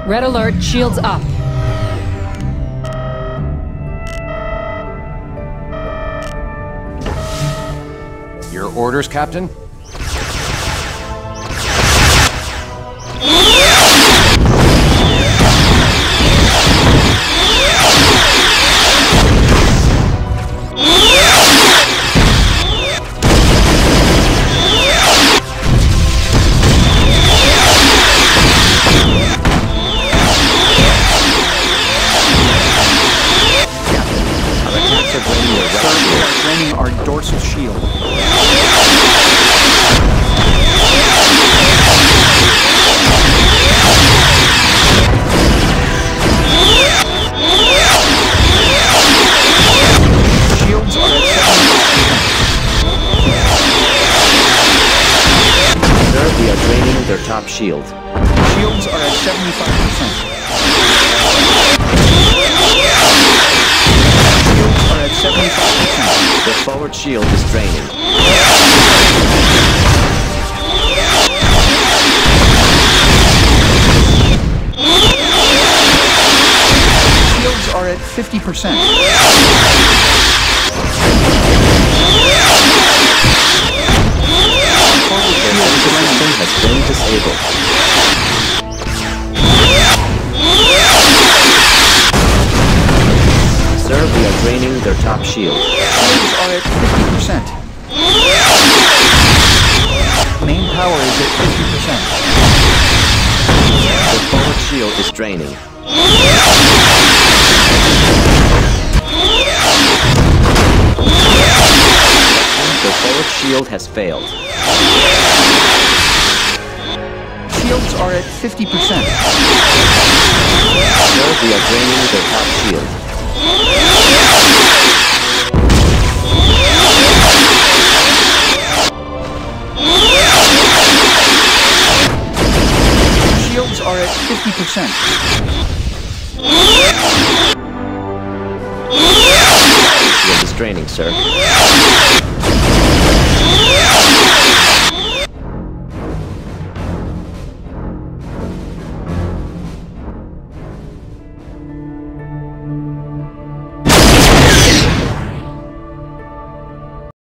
Red alert, shields up. Your orders, Captain? Our dorsal shield. Shields are at 75%. Sir, we are draining their top shield. Shields are at 75%. Shields are at 75%. The forward shield is draining. Shields are at 50%. Their sensor system has been disabled. Sir, we are draining their top shield. Shields are at 50%. Main power is at 50%. The forward shield is draining. The forward shield has failed. Shields are at 50%. Sir, we are draining their top shield. Shields are at 50%. Shield is draining, sir.